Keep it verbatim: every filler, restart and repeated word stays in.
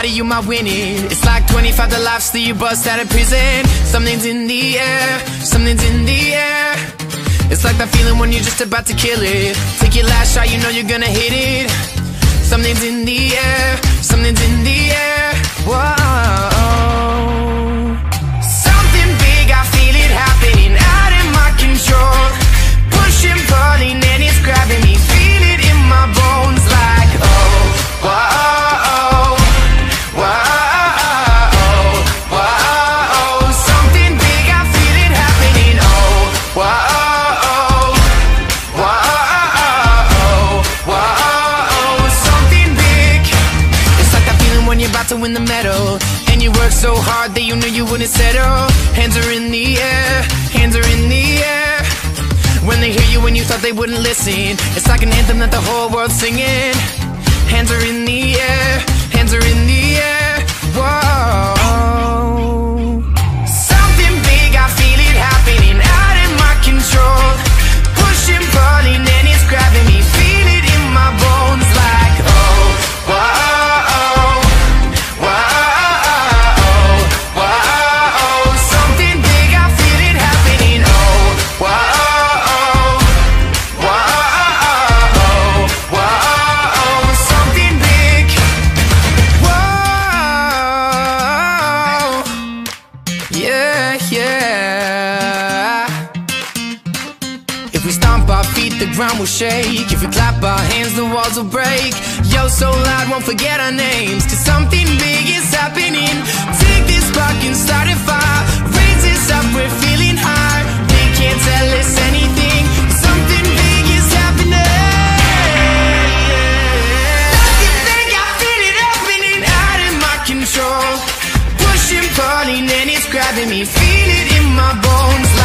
body, you my winning. It's like twenty-five to life, still you bust out of prison. Something's in the air, something's in the air. It's like that feeling when you're just about to kill it. Take your last shot, you know you're gonna hit it. Something's in the air, something's in the air. Whoa. Something big, I feel it happening, out of my control. Pushing, pulling, and it's grabbing me. Feel it in my bones like, oh, whoa. To win the medal, and you work so hard that you knew you wouldn't settle. Hands are in the air, hands are in the air. When they hear you when you thought they wouldn't listen, it's like an anthem that the whole world's singing. Hands are in the air, hands are in the air. Whoa. Something big, I feel it happening, out of my control. Pushing, pulling, and it's grabbing me. Feel it in my bones like, oh, whoa. The ground will shake. If we clap our hands, the walls will break. Yo, so loud, won't forget our names, cause something big is happening. Take this spark and start a fire. Raise this up, we're feeling high. They can't tell us anything. Something big is happening. Something big, I feel it happening, out of my control. Pushing, pulling, and it's grabbing me. Feel it in my bones.